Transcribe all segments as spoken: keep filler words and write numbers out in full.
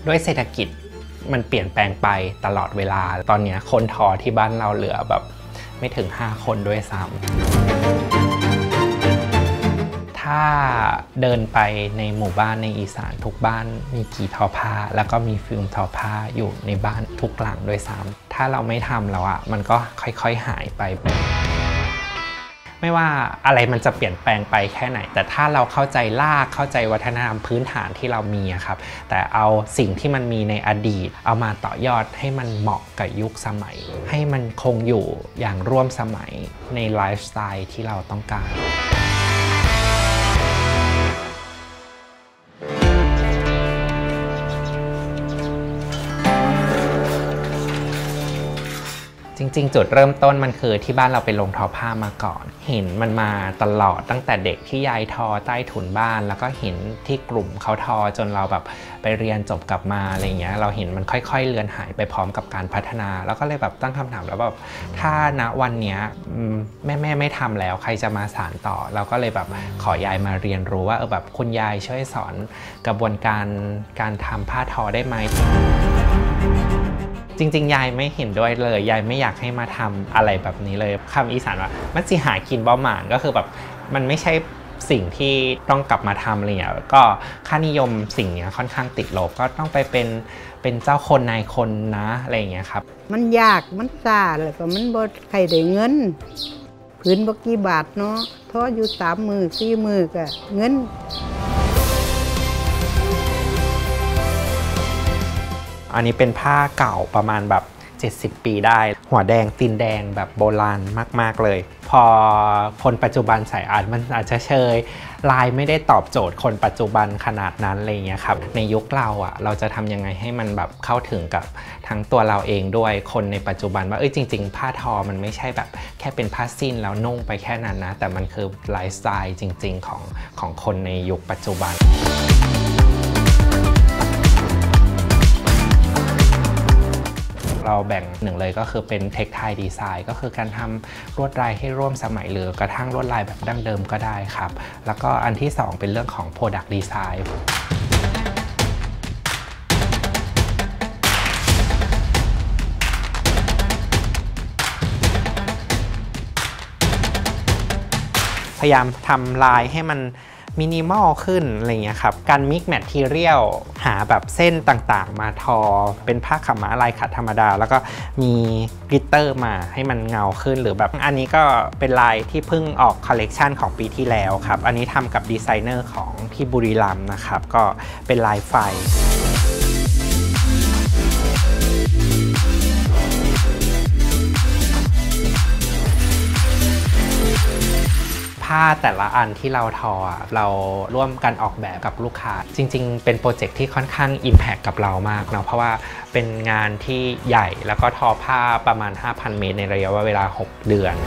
ด้วยเศรษฐกิจมันเปลี่ยนแปลงไปตลอดเวลาตอนนี้คนทอที่บ้านเราเหลือแบบไม่ถึงห้าคนด้วยซ้ำถ้าเดินไปในหมู่บ้านในอีสานทุกบ้านมีกี่ทอผ้าแล้วก็มีฟิล์มทอผ้าอยู่ในบ้านทุกหลังด้วยซ้ำถ้าเราไม่ทำแล้วอ่ะมันก็ค่อยๆหายไปไม่ว่าอะไรมันจะเปลี่ยนแปลงไปแค่ไหนแต่ถ้าเราเข้าใจรากเข้าใจวัฒนธรรมพื้นฐานที่เรามีครับแต่เอาสิ่งที่มันมีในอดีตเอามาต่อยอดให้มันเหมาะกับยุคสมัยให้มันคงอยู่อย่างร่วมสมัยในไลฟ์สไตล์ที่เราต้องการจริงๆจุดเริ่มต้นมันคือที่บ้านเราเป็นโรงทอผ้ามาก่อนเห็นมันมาตลอดตั้งแต่เด็กที่ยายทอใต้ถุนบ้านแล้วก็เห็นที่กลุ่มเขาทอจนเราแบบไปเรียนจบกลับมาอะไรเงี้ยเราเห็นมันค่อยๆเลือนหายไปพร้อมกับการพัฒนาแล้วก็เลยแบบตั้งคำถามแล้วแบบถ้าณวันนี้แม่แม่ไม่ทำแล้วใครจะมาสานต่อเราก็เลยแบบขอยายมาเรียนรู้ว่าเออแบบคุณยายช่วยสอนกระบวนการการทำผ้าทอได้ไหมจริงๆยายไม่เห็นด้วยเลยยายไม่อยากให้มาทำอะไรแบบนี้เลยคำอีสานว่ามันสิหากินบ่หมานก็คือแบบมันไม่ใช่สิ่งที่ต้องกลับมาทำอะไรเงี้ยก็ค่านิยมสิ่งนี้ค่อนข้างติดลบก็ต้องไปเป็นเป็นเจ้าคนนายคนนะอะไรเงี้ยครับมันยากมันซ่าแล้วก็มันบ่ใครได้เงินพื้นบ่กี่บาทเนาะทออยู่สามมือสี่มือก็เงินอันนี้เป็นผ้าเก่าประมาณแบบเจ็ดสิบปีได้หัวแดงตีนแดงแบบโบราณมากๆเลยพอคนปัจจุบันใส่อาจมันอาจจะเชยลายไม่ได้ตอบโจทย์คนปัจจุบันขนาดนั้นอะไรเงี้ยครับในยุคเราอ่ะเราจะทำยังไงให้มันแบบเข้าถึงกับทั้งตัวเราเองด้วยคนในปัจจุบันว่าเอ้ยจริงๆผ้าทอมันไม่ใช่แบบแค่เป็นผ้าสิ้นแล้วนุ่งไปแค่นั้นนะแต่มันคือไลฟ์สไตล์จริงๆของของคนในยุคปัจจุบันเราแบ่งหนึ่งเลยก็คือเป็นเทคไทยดีไซน์ก็คือการทำลวดลายให้ร่วมสมัยหรือกระทั่งลวดลายแบบดั้งเดิมก็ได้ครับแล้วก็อันที่สองเป็นเรื่องของ Product Design พยายามทำลายให้มันมินิมอลขึ้นอะไรเงี้ยครับการมิกแมททีเรียลหาแบบเส้นต่างๆมาทอเป็นผ้าขาวม้าลายขัดธรรมดาแล้วก็มีกลิตเตอร์มาให้มันเงาขึ้นหรือแบบอันนี้ก็เป็นลายที่เพิ่งออกคอลเลกชันของปีที่แล้วครับอันนี้ทำกับดีไซเนอร์ของที่บุรีรัมย์นะครับก็เป็นลายไฟผ้าแต่ละอันที่เราทอเราร่วมกันออกแบบกับลูกค้าจริงๆเป็นโปรเจกต์ที่ค่อนข้าง Impact กับเรามากเนาะเพราะว่าเป็นงานที่ใหญ่แล้วก็ทอผ้าประมาณ ห้าพัน เมตรในระยะเวลาหกเดือน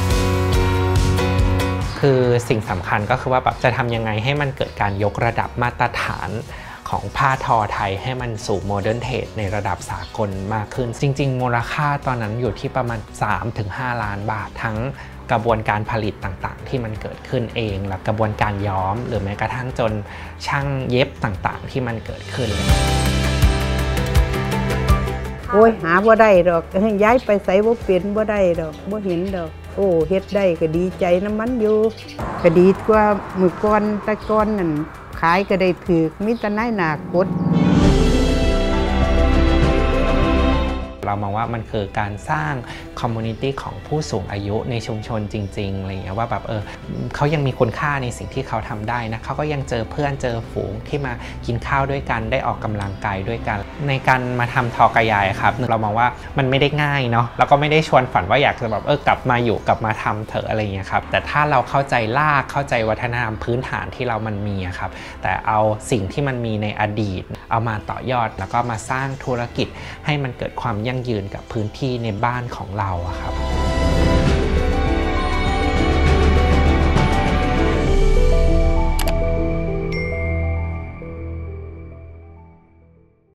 คือสิ่งสำคัญก็คือว่าแบบจะทำยังไงให้มันเกิดการยกระดับมาตรฐานของผ้าทอไทยให้มันสู่โมเดิร์นเทรดในระดับสากลมากขึ้นจริงๆมูลค่าตอนนั้นอยู่ที่ประมาณ สามถึงห้า ล้านบาททั้งกระบวนการผลิตต่างๆที่มันเกิดขึ้นเองและกระบวนการย้อมหรือแม้กระทั่งจนช่างเย็บต่างๆที่มันเกิดขึ้นโอ้ยหาบ่ได้ดอกย้ายไปใส่บ่เป็นบ่ได้ดอกบ่เห็นดอกโอ้เฮ็ดได้ก็ดีใจน้ำมันอยู่ก็ดีกว่ามื้อก่อนแต่ก่อนนั่นขายก็ได้ถูกมีแต่นายหน้ากดเรามองว่ามันคือการสร้างคอมมูนิตี้ของผู้สูงอายุในชุมชนจริงๆอะไรอย่างเงี้ยว่าแบบเออเขายังมีคุณค่าในสิ่งที่เขาทำได้นะเขาก็ยังเจอเพื่อนเจอฝูงที่มากินข้าวด้วยกันได้ออกกำลังกายด้วยกันในการมาทำทอกระยายครับเรามองว่ามันไม่ได้ง่ายเนาะแล้วก็ไม่ได้ชวนฝันว่าอยากจะแบบเออกลับมาอยู่กลับมาทำเถอะอะไรอย่างเงี้ยครับแต่ถ้าเราเข้าใจรากเข้าใจวัฒนธรรมพื้นฐานที่เรามันมีครับแต่เอาสิ่งที่มันมีในอดีตเอามาต่อยอดแล้วก็มาสร้างธุรกิจให้มันเกิดความยั่งยืนกับพื้นที่ในบ้านของเราอะครับ